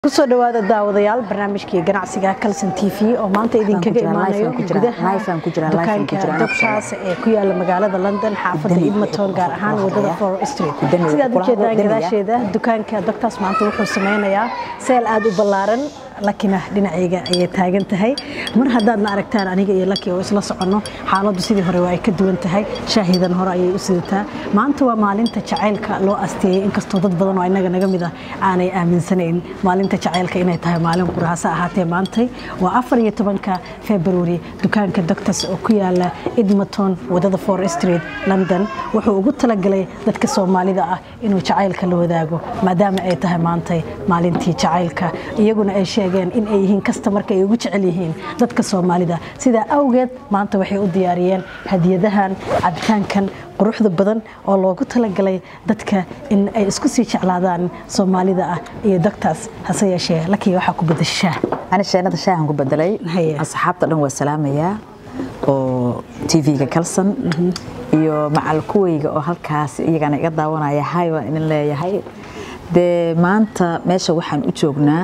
kusoo dhawaada daawadayaal barnaamijkii ganacsiga Kalsan TV oo maanta idin kaga imaanayo gudaha dukaanka Doctors ee ku yaala magaalada London xaafadda Edmonton gaar ahaan wadada Forest Street sida aad ujeedaan gadaasheeda dukaanka Doctors maanta wuxuu sameynayaa seel aad u ballaaran laakiin dhinacayga ay taagan tahay mar haddaad aragtaan aniga iyo Lucky oo isla socono xaaladdu sidii hore waa ay ka duwan tahay shaahidan hore ayay u sidataa maanta waa maalinta jacaylka loo asteeyay inkastoo dad badan oo inaga naga mid ah aanay aaminsanayn maalinta jacaylka inay tahay maalin quraasa ahaatee maantay waa 14 February dukaanka Doctors oo ku yaala Edmonton wadada Forest Street London wuxuu ugu talagalay dadka Soomaalida ah inuu jacaylka la wadaago maadaama ay tahay maantay maalintii jacaylka iyaguna ay in ay yihiin customerka ay ugu jecel yihiin dadka Soomaalida sida awgeed maanta waxay u diyaariyeen hadiyadahan cabitaankan quruxda badan oo loogu talagalay dadka in ay isku sii jeclaadaan Soomaalida ah iyo Doctors hase yeeshee Lucky waxa ku bedeshaa ana sheenada shaahan ku bedelay asxaabta dhan waa salaamaya oo TV-ga Kalsan iyo macal kuwayga oo halkaas iyagana iga daawanaya haywa in leeyahay de maanta meesha waxaan u joognaa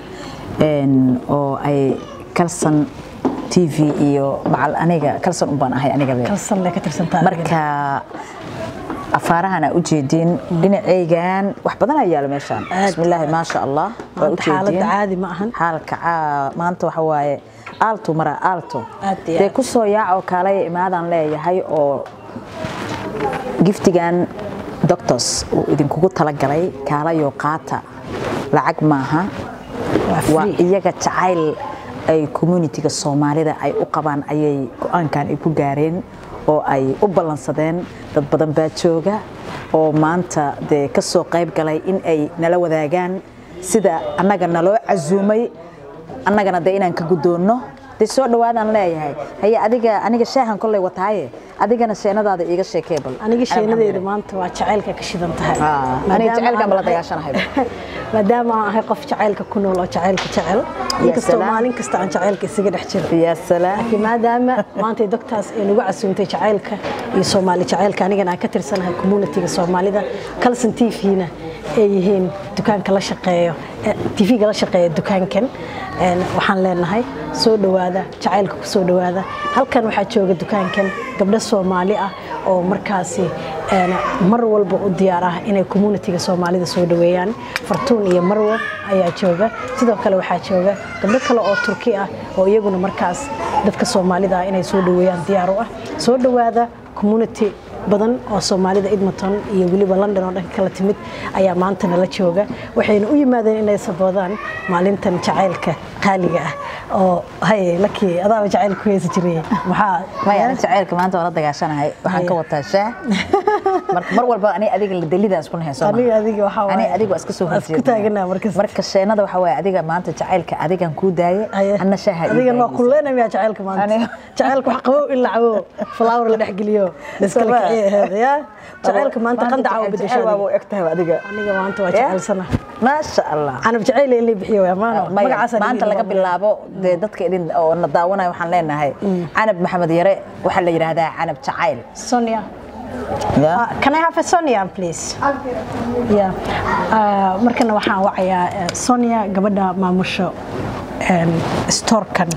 oo ay Kalsan TV iyo macal aniga Kalsan u baan ahay aniga Kalsan la ka tirsantaa marka afaarahana u jeedin dhinacaygan wax badan ayaa la meeshan bismillaah ma sha Allah waa u jeedin xaalad caadi ma ahan xaalka maanta waxa waaye alto mara alto de ku soo yaaco kale imaadan leeyahay oo giftigan Doctors oo idin kugu talagalay kaalayo qaata lacag maaha waa iyaga jacayl ay community-ga Soomaalida ay u qabaan ayay go'aankan ay ku gaareen oo ay u ballansadeen dad badan baa jooga oo maanta de ka soo qayb galay in ay nala wadaagaan sida annaga naloo casuumay annagana de inaan ka gudoono de soo dhawaadaan leeyahay haya aniga shaahan kulay wataaye adigana sheenadaada iiga sheekay bal aniga sheenadeedu maanta waa jacaylka ka shidan tahay aniga jacaylka ma la dagaashanahay maadaama aan ahay qof jacaylka ku nool oo jacaylka jecel inkastoo maalin kasta aan jacaylka isaga dhex jiro ya salaam laakiin maadaama maanta Doctors ay nagu casuumtay jacaylka iyo Soomaali jacaylka anigana aan ka tirsanahay community-ga Soomaalida Kalsan TV-na ay yihiin dukaanka la shaqeeyo TV-ga la shaqeeyo dukaankan waxaan leenahay soo dhawaada jacaylka ku soo dhawaada halkan waxa jooga dukaankan gabdho Soomaali ah oo markaasi mar walba u diyaar ah inay community-ga Soomaalida soo dhaweeyaan Fartuun iyo Marwo ayaa jooga sidoo kale waxa jooga gabdho kale oo Turki ah oo iyaguna markaas dadka Soomaalida inay soo dhaweeyaan diyaar u ah soo dhawaada community badan oo Soomaalida Edmonton iyo waliba London oo dhanka kala timid ayaa maanta nala jooga waxayna u yimaadeen inay saboodaan maalintan jacaylka qaaliga ah oo hay Lucky adaa jacaylku heesi jiray waxa ma yahay jacaylka maanta wala dagaashanahay waxaan ka wataa shaah mar walba ani adiga la daliida isku hayso adiga waxa ani adiga iska soo horjeedo isku taaganaa marka sheenada waxa way adiga maanta jacaylka adigan ku daayay anna shaaha adiga waa kulleena miya jacaylka maanta jacaylku wax qabow ila cabo flower la dhaxgeliyo iska يا جعلك ما أنت قندع أو بدي شيء أو اكتها أديك أنا ما أنت واجعل سنة ما شاء الله أنا بجعل اللي بحيو يا ما أنت لقى باللعبة دتك إدين أو النضاونة وحنلنا هاي أنا بمحمد يرى وحلا يرى هذا أنا بجعل سونيا can I have a Sonia please yeah مركنا وحنا وعيا Sonia قبلنا ما مشوا store كان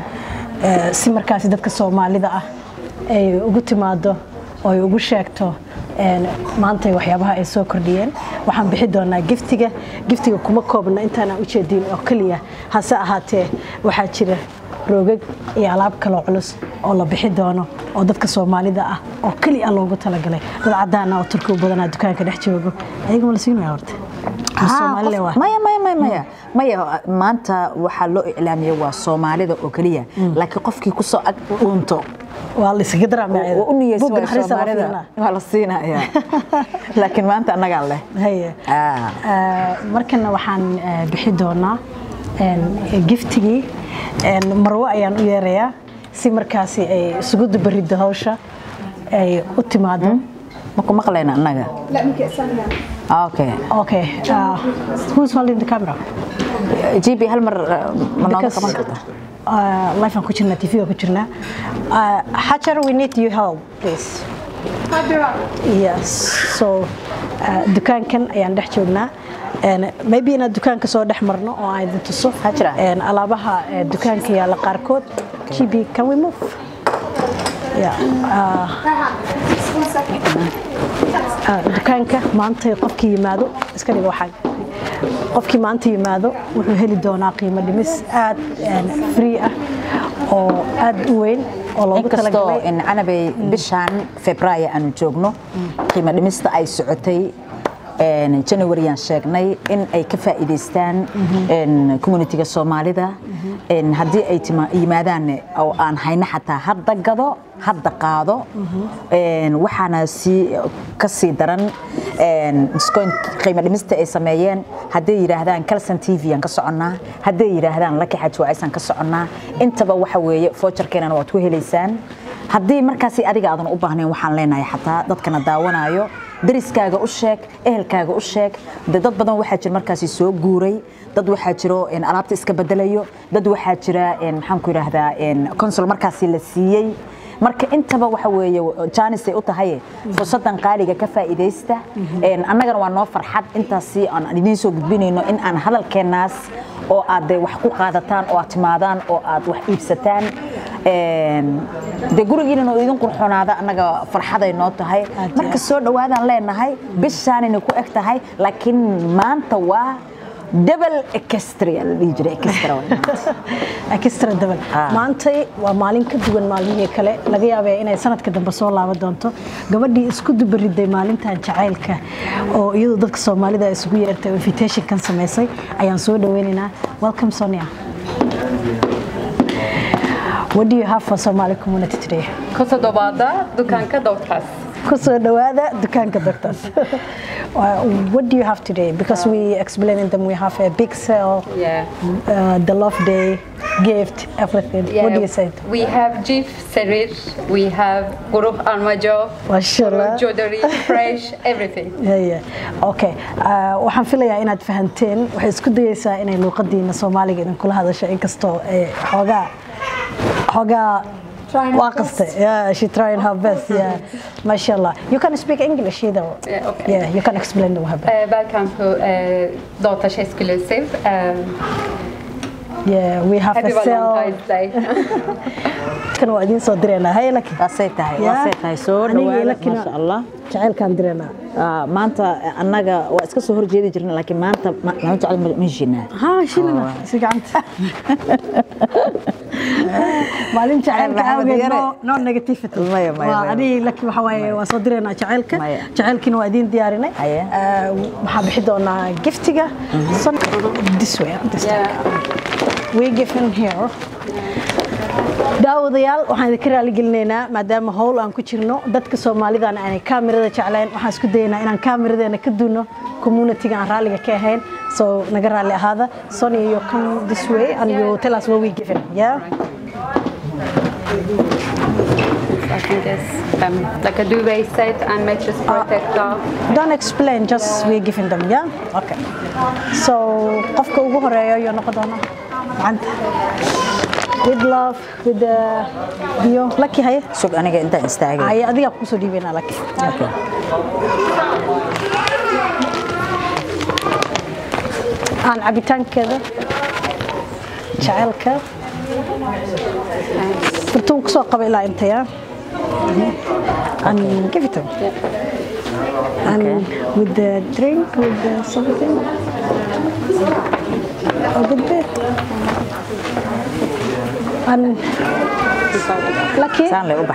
si markaasi dadka Soomaalida ah ay ugu timaado oo ay ugu sheegto maanta waxyaabaha ay soo kordhiyeen waxaan bixi doonaa giftiga kuma koobna intaan u jeedin oo kaliya hase ahaatee waxa jira roogag iyo alaab kale oo culus oo la bixi doono oo dadka Soomaalida ah oo kaliya loogu talagalay dad cadaan ah oo Turkiga badan dukaanka dhex joogo ayaga ma la siinayo horta Soomaaliya maya maanta waxa loo iclaamiyay waa Soomaalida oo kaliya laakiin qofkii ku soo ag dhunto waa la iska daraamay oo u niyeysan Soomaalida waa la siinaya laakiin maanta anaga leh haye markana waxaan bixi doonaa giftigii Marwo ayaan u yeerayaa si markaasi ay isugu dubarido hawsha ay u timaado ma ku maqlayna anaga la minka Sonia okay who's holding the camera GB hal mar ma noo qaban kartaa live aan ku jirnaa TV ku jirnaa Hajar we need your help please Hajar yes so dukaankan ayaan dhex joognaa maybe inaad dukaanka soo dhex marno oo aan idin tuso alaabaha dukaanka yaala qaarkood. GB, can we move? dukaanka maanta qofkii yimaado iska dhigo waxaa qofkii maanta yimaado wuxuu heli doonaa qiimo dhimis aad free ah oo aad u weyn oo loogu talagalay in anabay bishan Febraayo aanu joogno qiimo dhimista ay socotay January aan sheegnay in ay ka faa'iideystaan community-ga Soomaalida haddii ay yimaadaan oo aan hayna xataa hadda gado hadda qaado waxaana ka sii daran discount qiimo dhimista ay sameeyeen haddii yiraahdaan Kalsan TV aan ka soconnaa haddii yiraahdaan Lucky Xaj Waaysan ka soconnaa intaba waxa weeye voucher-keenana waad ku heleysaan haddii markaasi adiga aadan u baahnayn waxaan leenahay xataa dadkana daawanayo dariskaaga u sheeg ehelkaaga u sheeg dad badan waxa jira markaasi soo guuray dad waxa jiro in alaabta iska bedelayo dad waxa jira in maxaan ku yiraahdaa in consul markaasi la siiyay marka intaba waxa weeye jaanis ay u tahay fursadan qaaliga ka faa'iideysta annagana waa noo farxad intaasi aan idin soo gudbinayno in aan hadalkeenaas oo aad wax ku qaadataan oo aad timaadaan oo aad wax iibsataan de gurigiina oo idin qurxonaada annaga farxad ay noo tahay marka soo dhawaadaan leenahay bishaan inay ku eg tahay laakiin maanta waa double extra double maanta waa maalin ka duwan maalmihii kale laga yaabaa inay sanadka dambe soo laaban doonto gabadhii isku dubariday maalintan jacaylka oo iyadu dadka Soomaalida isugu yeertay invitation kan sameysay ayaan soo dhaweynaynaa welcome Sonia. What do you have for Somali community today? Kusoo dhawaada dukaanka Doctors. Kusoo dhawaada dukaanka Doctors. What do you have today? Because we explained them we have a big sale, the love day, gift, everything. What do you say? We have Jif Serir, we have Guru Armajo, Jodari, Fresh, everything. Okay. waxaan filayaa inaad fahanteen waxay isku dayaysaa inay luqadiina Soomaaliga idin kula hadasho inkastoo xoogaa واقصة she trying her best ما شاء الله you can speak English either you can explain the web welcome to Doctors exclusive we have a sale كانوا قاعدين صادرينا هاي لك واسيتها soo dhawaada ma sha Allah jacayl kan direena maanta annaga waa iska soo horjeedi jirnaa laakiin maanta ma jecel ma jina shilina si gacanta maalin jacaylka awgeed no negativity ani laki waxa waaye waa soo direena jacaylkina waa idin diyaarinay waxa bixi doonaa giftiga this way we given here daawadayaal waxaan idin ka raali gelinaynaa maadaama howl aan ku jirno dadka Soomaalida aanay kaamirada jeclayn waxaan isku dayaynaa inaan kaamiradeena ka duuno community-ga aan raaliga ka ahayn so naga raali ahaada Sonia you come this way and you tell us what we given I think it's like a duvet set and mattress protector. Don't explain, just we giving them, okay. So qofka ugu horeeyo iyo noqodona gacanta with love with the bio Lucky haye sug aniga inta istaagay ay adiga ku soo dhiibeyna Lucky okay aan cabitaankeeda jacaylka intuu ku soo qabay ilaa intaya and give it to and with the drink with the something a good bit and Lucky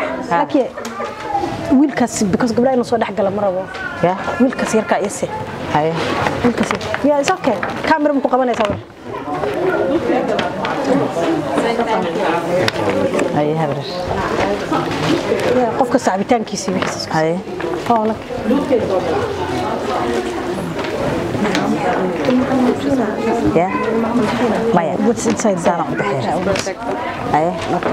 wiilkaas because gabadha inuu soo dhax gala marabo wiilkaas yarka ise wiilkaas it's okay camera ma ku qabanaysaa ay habar qofka saabitaankiisa wixii hay maya what's inside sana u bixir ay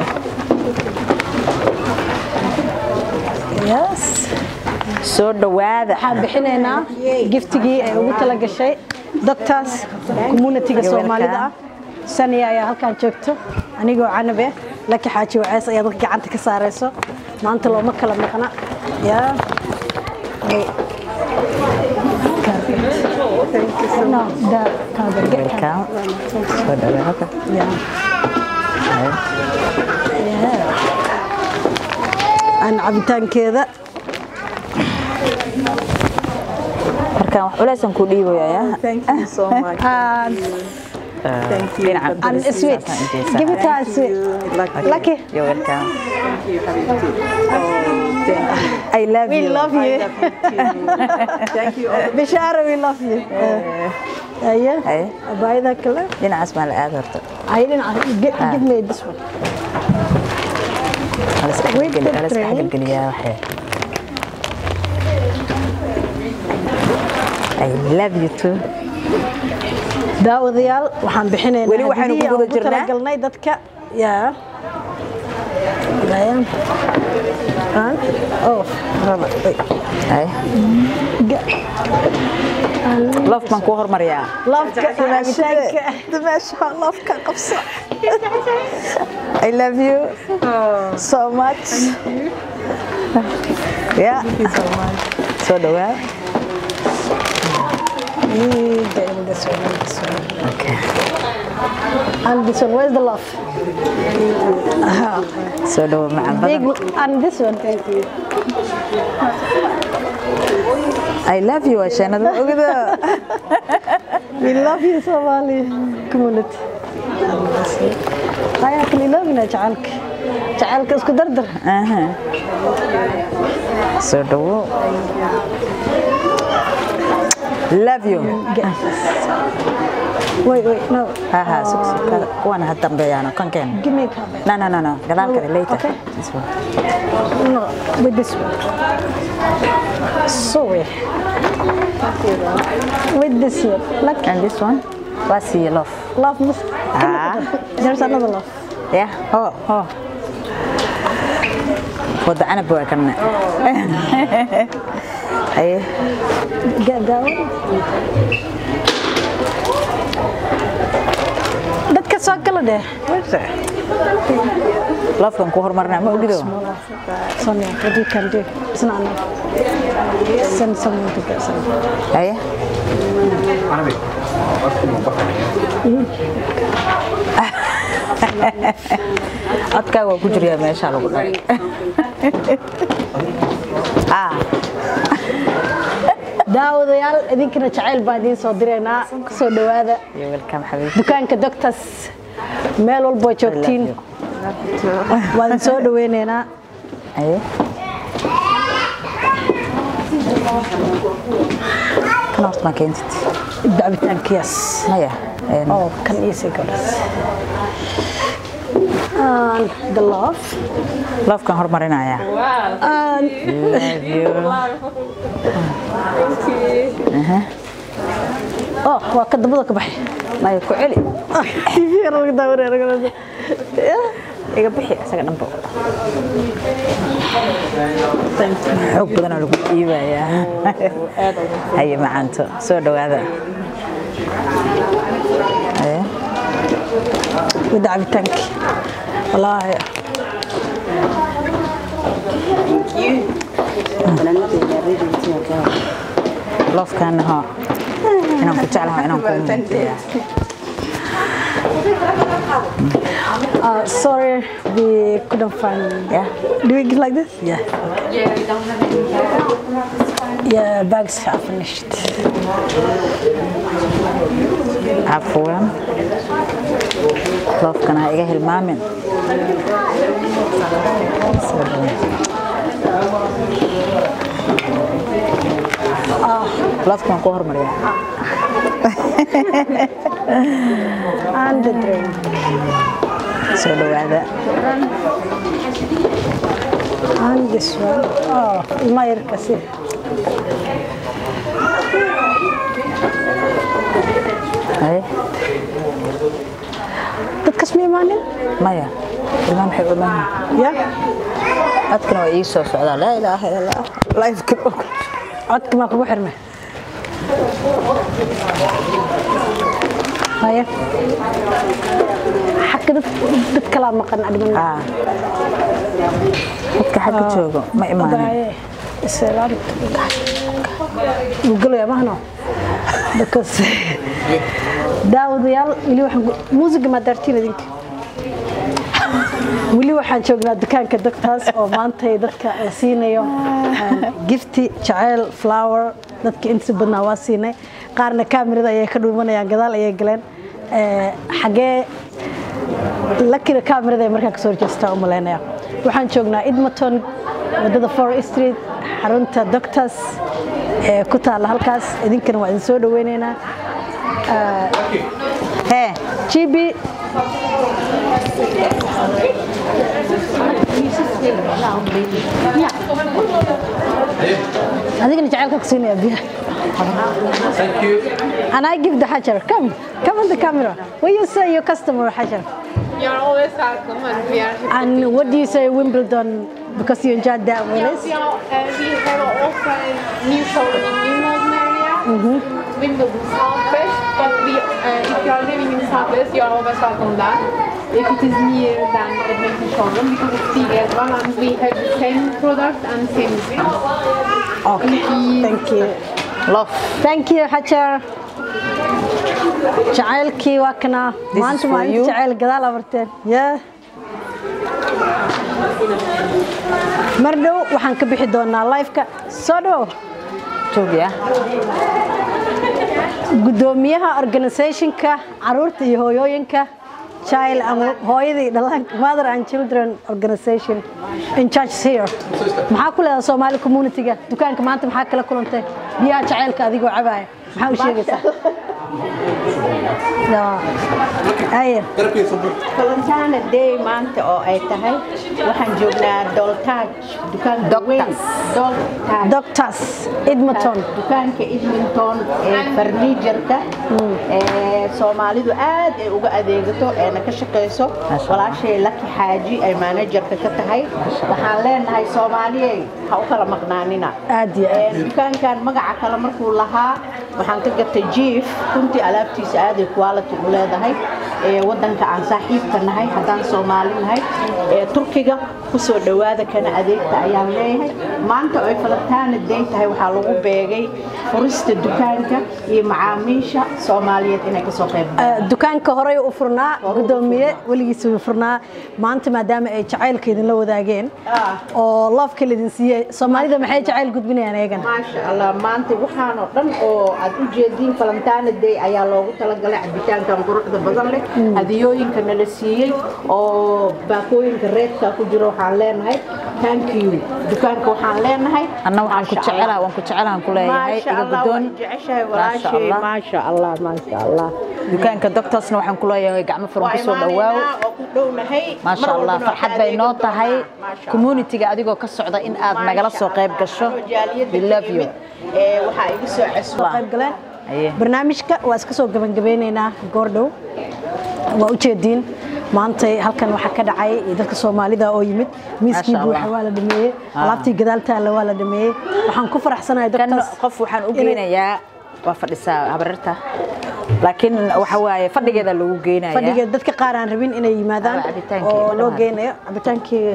yes soo dhawaada waxaan bixinaynaa giftigii ay ugu tala gashay Doctors community-ga Soomaalida Sonia ayaa halkaan joogto anigoo canabe Lucky Xaj Waaysan ayaa dadka gacanta ka saarayso maanta looma kala maqna Thank you so much. Welcome. So dhawaada. Aan cabitaankeeda markaan wax culaysan ku dhiibayaa. Thank you so much. Thank you. And sweet. Give it to us. Lucky. You're welcome. Thank you. I love We you. love you. Thank you. Bishara, we love you. Yeah. Hey. Abayda kale. Dhinacaas ma la aad horta. I didn't give me this one. With the train. I love you too. daawadayaal waxaan bixinaynaa weli waxaanu ku guda jirnaa talagalnay dadka yaa gayaan raba ay love man ku hormariyaa love-ka qabso I love you so much. Yeah. Thank you so much. So dhawaad. this one. Okay. And this one, where's the love? So dhawaad macaan badan. And this one. Thank you. I love you Ashanada ogada. We love you Somali community. I actually love you جعلك اسكو دردر. So dhawaad. Love you. Wait, no. Kuwana had dambeeyana kan keen. Give me a cup. No. Gadaal kale later. Okay. This one. No, with this one. Sorry. With this one. Like And this one. What's your love? love must. There's another love. Yeah. Oh. Wada ana buu kana. Ay. Get that one. Dadka soo kala deh. Love kan ku hormarnaa ma ogido. Sonia, what you can do. It's not enough. Send someone to get some. Ay. Adka waa ku jiriya meesha lagu dhaay. daawadayaal idinkana jacayl baan idiin soo direynaa kusoo dhawaada dukaanka doctors meel walbo joogtiin waan soo dhaweyneynaa kan horta ma keentid cabitaankiyaas kan iisii gabdhaas the love kan hormarinaya Wow. waa ka dabada ka baxay may ku celi TV laga daawanay iga bixi isaga dhanba xoog badan oo lagu iibaya ay macaanto soo dhawaada wada cabitaanki wallaahi love kan ha inaan ku jeclahay inaan ku sorry we couldn't find do we get like this Yeah, we don't have yeah bags are finished عفوا love kan ha iga hilmaamin love kan ku hormariya and the drink soo dhawaada and this one ilma yarka si dadkas ma imaanin maya ilmaha maxay u imaan ya codkana waa ii soo socdaa laa ilaaha illa allah live-ka codka ma kugu xirmay haya xagga dad kala maqan adman dadka xagga joogo ma imaanin islaam gugulaya mahno because daawadayaal weli waxaan muusiga ma dartiin idinka weli waxaan joognaa dukaanka Doctors oo maanta dadka siinayo gifti jacayl flower dadka inta badnaa waa siinay qaarna kaamirada ayay ka dhuumanayaan gadaal ayay galeen xagee lakina kaamirada markaa ka soo jeestaa u maleynaya waxaan joognaa Edmonton wadada Forest Street xarunta Doctors ku taala halkaas idinkana waa idin soo dhaweynaynaa GB adigana jacaylka ku siinaya biya Thank you. And I give the Hajar. Come on the camera. What do you say your customer, Hajar? You're always welcome, and we are. And what do you say Wimbledon because you enjoyed that Willis? We have also a new showroom in New Malden area. Wimbledon Southwest, but if you are living in Southwest, you are always welcome there. If it is near than Edmonton showroom, because it's big as well, and we have the same products and same things. Okay, thank you. Love. Thank you, Hajar. jacaylkii waa kana maanta ma inta jacayl gadaal abarteen mardhow waxaan ka bixi doonaa live-ka soo dhow joogiya gudoomiyaha organization-ka caruurta iyo hooyooyinka child and hooyadii dhalaan mother and children organization in church here maxaa ku leedahay Soomaali community-ga dukaanka maanta maxaa kala kulantay biyaha jacaylka adigoo cabaaya maxaa u sheegaysaa Valentine Day maanta oo ay tahay waxaan joognaa Doltage dukaanka weyn Doctors Edmonton dukaanka Edmonton ee furniture-ka Soomaalidu aad ay uga adeegato ee ka shaqeyso walaashay Lucky Xaaji ay manager-ka ka tahay waxaan leenahay Soomaaliyay ha u kala maqnaanina aad iyo dukaankan magaca kale markuu lahaa waxaan ka gatay jiif kunti alaabtiisa aad ay quality u leedahay wadanka aan saaxiibka nahay hadaan Soomaali nahay Turkiga ku soo dhawaada kana adeegta ayaan leeyahay maanta oo ay Valentine Day tahay waxa lagu beegay furista dukaanka iyo macaamiisha Soomaaliyeed inay ka soo qayb dukaanka hore u furnaa gudoomiye waligiis u furnaa maanta maadaama ay jacaylka idin la wadaageen oo love ka idin siiyay Soomaalida maxay jacayl gudbinayaan eegan ma sha Allah maanta waxaan oo dhan oo aad u jeedin Valentine Day ayaa loogu talagalay cabitaanka quruxda badan leh hadiyooyinka nala siiyay oo baakooyinka reedka ku jiro waxaan leenahay thank you dukaanka waxaan leenahay anna waxaan ku jecelahay ku leeyahay iga gudoon ma sha Allah dukaanka Doctorsna waxaan ku leeyahay gacmo furan ku soo dhawaaw ma sha Allah farxad bay noo tahay community-ga adigoo ka socda in aad nagala soo qayb gasho we love you waxa igu soo cusub qayb galeen barnaamijka waa iska soo gabagabeynayna goordhow waa u jeedin maanta halkan waxa ka dhacay dadka Soomaalida oo yimid miiskii buuxa waa la dhameeyay alaabtii gadaalta waa la dhameeyay waxaan ku faraxsanahay dadka qof waxaan u geenayaa waa fadhisaa habarta laakiin waxa waaye fadhigeeda lagu geenayaa fadhigeeda dadka qaar aan rabin inay yimaadaan oo loo geenayo cabitaankii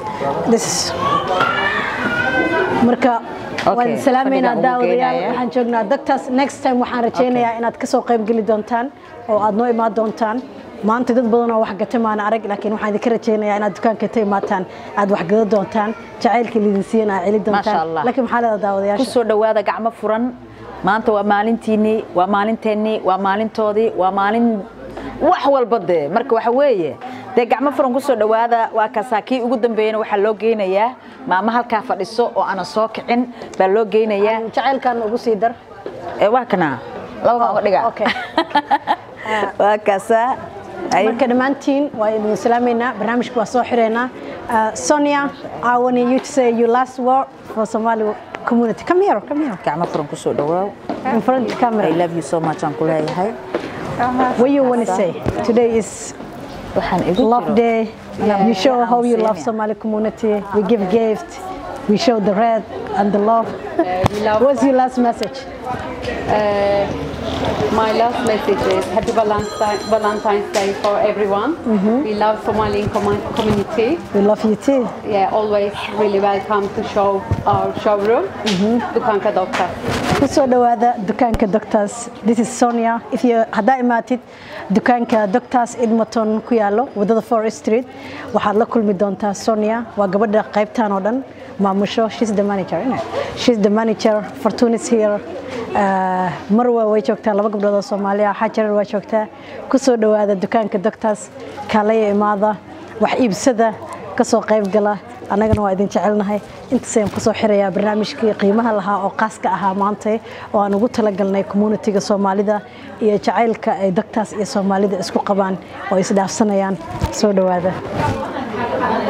marka waan salaameynaa daawadayaal waxaan joognaa Doctors next time waxaan rajeynayaa inaad ka soo qayb gali doontaan oo aad noo imaan doontaan maanta dad badan oo wax gatay maan arag laakiin waxaan idin ka rajeynayaa inaad dukaanka ka imaataan aad wax gado doontaan jacaylka lidin siina celi doontaan laakiin maxaa leedahay daawadayaasha ku soo dhawaada gacmo furan maanta waa maalintiini waa maalinteeni waa maalintoodii waa maalin wax walba marka waxa weeye gacmo furan ku soo dhawaada waa ka saakii ugu dambeeyna waxa loo geenayaa maama halka fadhiso oo ana soo kicin baa loo geenayaa jacaylkan ugu sii dar waa kana laba ma dhiga okay waa kaasa marka dhamaantiin waa idin salaameynaa barnaamijku waa soo xireena Sonia I want you to say your last word for Somali community come here gacmo furan ku soo dhawaaw in front of the camera I love you so much aan ku leeyahay what you want to say today is love day you show how you love Somali community we give gift we show the red and the love what's your last message my last message is happy Valentine's Day for everyone. We love Somali community. We love you too. Yeah, always really welcome to show our showroom. Dukaanka Doctors. kusoo dhawaada dukaanka Doctors. This is Sonia. If you hadda imaatid dukaanka Doctors Edmonton ku yaalo wadada Forest Street waxaad la kulmi doontaa Sonia waa gabadha qaybtan oo dhan maamusho. She's the manager, isn't it? She's the manager. Fortune is here. Marwa way joogtaa laba gabdhood oo Soomaaliya Hajar way joogtaa kusoo dhawaada dukaanka Doctors kaalay imaada wax iibsada ka soo qayb gala anagana waa idin jecelnahay inta seen ku soo xirayaa barnaamijkii qiimaha lahaa oo qaaska ahaa maanta oo aan ugu talagalnay community-ga Soomaalida iyo jacaylka ay Doctors iyo Soomaalida isku qabaan oo is dhaafsanayaan soo dhawaada